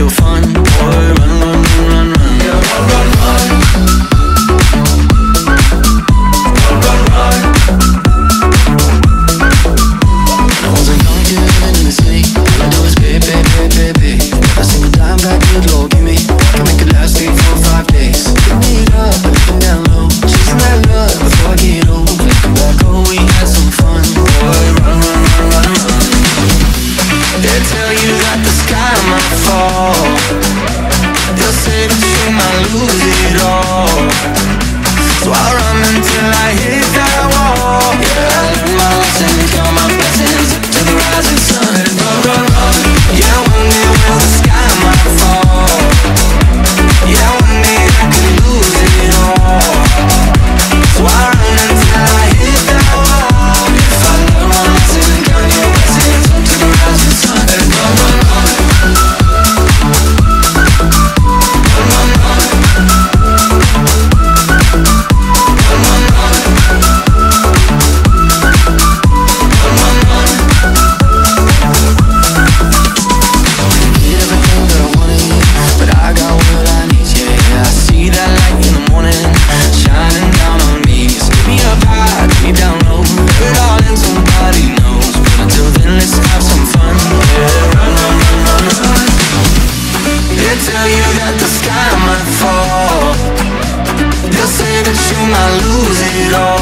real fun. Boy, run, run, run, run, run. Yeah, run, run, run. Run, run, run. When I wasn't young, kid living in the city, all I do is pay, pay, pay, pay, pay. Every single dime back, good Lord, give me. Can make it last 3, 4, 5 days. Pick me up, looking down low, chasing that love before I get old. Looking back, oh, we had some fun. Boy, run, run, run, run, run. They tell you that the sky might fall. They'll say that you might lose it all. So I run until I hit that wall. Yeah, I learned my lesson, count my blessings to the rising sun. And run, run, run. Yeah, one day will the sky might fall. Yeah, one day I could lose it all. So I run until I hit that wall. If I learn my lesson, count your blessings up to the rising sun. And run, run, run. Run, run, run. Run, run, run. Run, run, run. Get everything that I wanted, but I got what I need, yeah. I see that light in the morning, shining down on me. It's give me up high, keep me down low. Put it all in, somebody knows. But until then, let's have some fun, yeah. Run, run, run, run, run. They tell you that the sky might fall. They'll say that you might lose it all.